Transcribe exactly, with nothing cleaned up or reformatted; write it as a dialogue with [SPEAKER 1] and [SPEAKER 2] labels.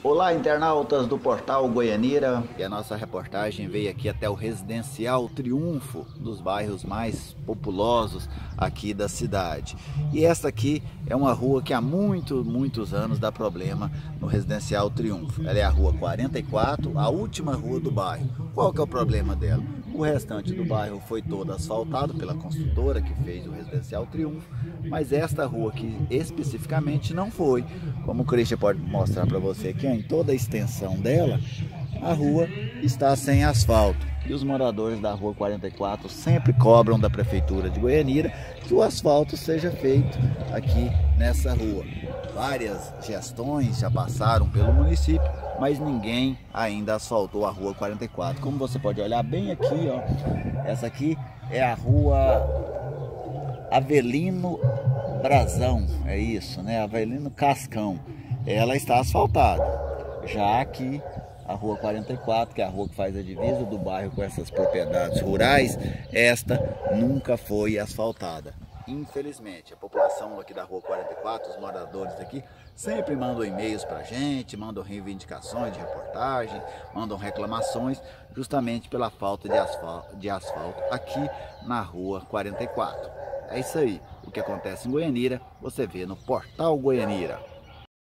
[SPEAKER 1] Olá, internautas do Portal Goianira. E a nossa reportagem veio aqui até o Residencial Triunfo, um dos bairros mais populosos aqui da cidade. E essa aqui é uma rua que há muitos, muitos anos dá problema no Residencial Triunfo. Ela é a rua quarenta e quatro, a última rua do bairro. Qual que é o problema dela? O restante do bairro foi todo asfaltado pela construtora que fez o Residencial Triunfo, mas esta rua aqui especificamente não foi. Como o Christian pode mostrar para você aqui, ó, em toda a extensão dela, a rua está sem asfalto. E os moradores da rua quarenta e quatro sempre cobram da Prefeitura de Goianira que o asfalto seja feito aqui nessa rua. Várias gestões já passaram pelo município, mas ninguém ainda asfaltou a rua quarenta e quatro. Como você pode olhar bem aqui, ó, essa aqui é a rua Avelino Brazão, é isso, né? Avelino Cascão. Ela está asfaltada. Já aqui a rua quarenta e quatro, que é a rua que faz a divisa do bairro com essas propriedades rurais, esta nunca foi asfaltada. Infelizmente, a população aqui da rua quarenta e quatro, os moradores aqui, sempre mandam e-mails para a gente, mandam reivindicações de reportagem, mandam reclamações, justamente pela falta de asfalto, de asfalto aqui na rua quarenta e quatro. É isso aí. O que acontece em Goianira, você vê no Portal Goianira.